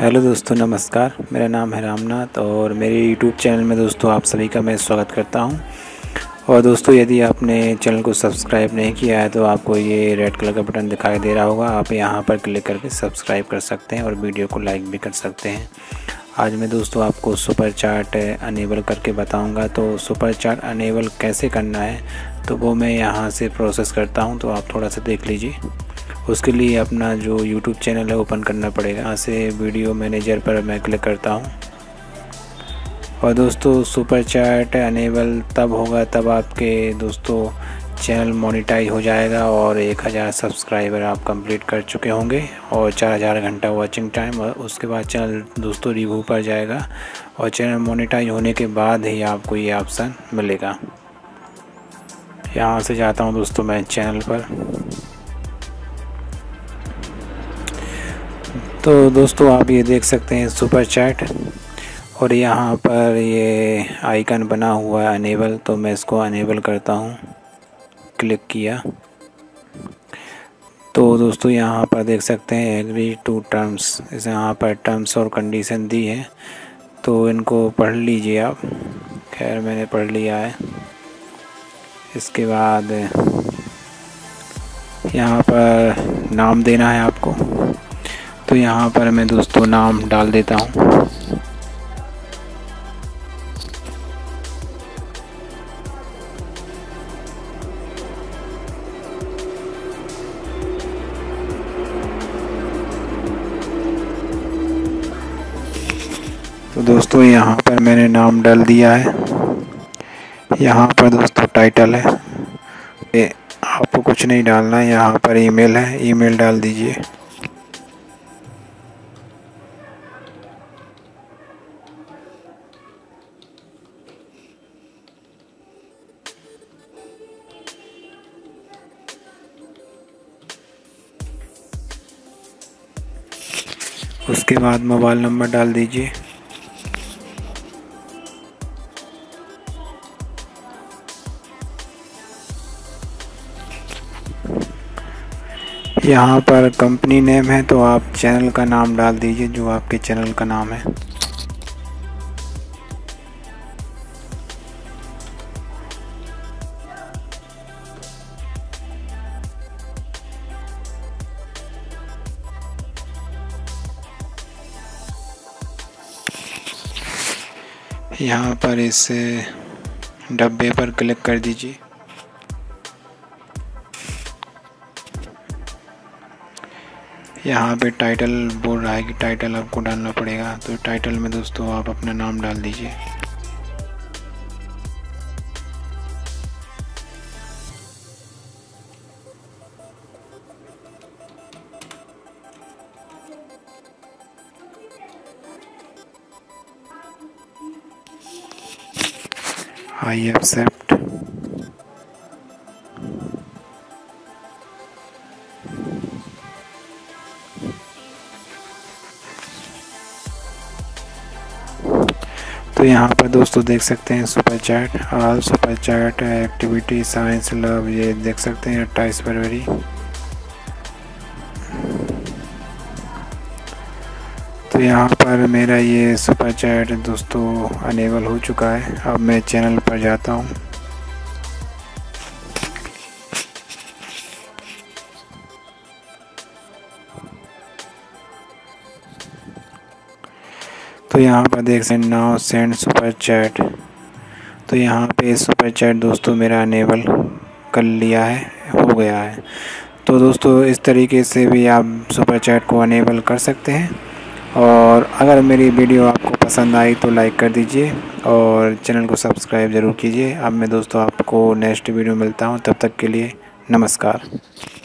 Hello दोस्तों, नमस्कार। मेरा नाम है रामनाथ और मेरे यूट्यूब चैनल में दोस्तों आप सभी का मैं स्वागत करता हूं। और दोस्तों, यदि आपने चैनल को सब्सक्राइब नहीं किया है तो आपको ये रेड कलर का बटन दिखाई दे रहा होगा। आप यहां पर क्लिक करके सब्सक्राइब कर सकते हैं और वीडियो को लाइक भी कर सकते हैं। आज मैं दोस्तों आपको सुपर चैट अनेबल करके बताऊँगा। तो सुपर चैट अनेबल कैसे करना है तो वो मैं यहाँ से प्रोसेस करता हूँ, तो आप थोड़ा सा देख लीजिए। उसके लिए अपना जो YouTube चैनल है ओपन करना पड़ेगा। यहाँ से वीडियो मैनेजर पर मैं क्लिक करता हूँ। और दोस्तों, सुपर चैट अनेबल तब होगा तब आपके दोस्तों चैनल मोनेटाइज हो जाएगा और 1000 सब्सक्राइबर आप कंप्लीट कर चुके होंगे और 4000 घंटा वॉचिंग टाइम। और उसके बाद चैनल दोस्तों रिव्यू पर जाएगा और चैनल मोनेटाइज होने के बाद ही आपको ये ऑप्शन मिलेगा। यहाँ से जाता हूँ दोस्तों मैं चैनल पर। तो दोस्तों आप ये देख सकते हैं सुपर चैट और यहाँ पर ये आइकन बना हुआ है अनेबल। तो मैं इसको अनेबल करता हूँ, क्लिक किया। तो दोस्तों यहाँ पर देख सकते हैं एग्री टू टर्म्स, इसे यहाँ पर टर्म्स और कंडीशन दी है, तो इनको पढ़ लीजिए आप। खैर मैंने पढ़ लिया है। इसके बाद यहाँ पर नाम देना है आपको, तो यहाँ पर मैं दोस्तों नाम डाल देता हूँ। तो दोस्तों यहाँ पर मैंने नाम डाल दिया है। यहाँ पर दोस्तों टाइटल है, आपको कुछ नहीं डालना है। यहाँ पर ईमेल है, ईमेल डाल दीजिए। उसके बाद मोबाइल नंबर डाल दीजिए। यहाँ पर कंपनी नेम है तो आप चैनल का नाम डाल दीजिए, जो आपके चैनल का नाम है। यहाँ पर इस डब्बे पर क्लिक कर दीजिए। यहाँ पे टाइटल बोल रहा है कि टाइटल आपको डालना पड़ेगा, तो टाइटल में दोस्तों आप अपना नाम डाल दीजिए। I accept. तो यहाँ पर दोस्तों देख सकते हैं super chat, all super chat activity science love, ये देख सकते हैं 28 फरवरी। तो यहाँ पर मेरा ये सुपर चैट दोस्तों अनेबल हो चुका है। अब मैं चैनल पर जाता हूँ। तो यहाँ पर देख सकते हैं नाउ सेंड सुपर चैट। तो यहाँ पे सुपर चैट दोस्तों मेरा अनेबल कर लिया है, हो गया है। तो दोस्तों इस तरीके से भी आप सुपर चैट को अनेबल कर सकते हैं। और अगर मेरी वीडियो आपको पसंद आई तो लाइक कर दीजिए और चैनल को सब्सक्राइब ज़रूर कीजिए। अब मैं दोस्तों आपको नेक्स्ट वीडियो मिलता हूँ, तब तक के लिए नमस्कार।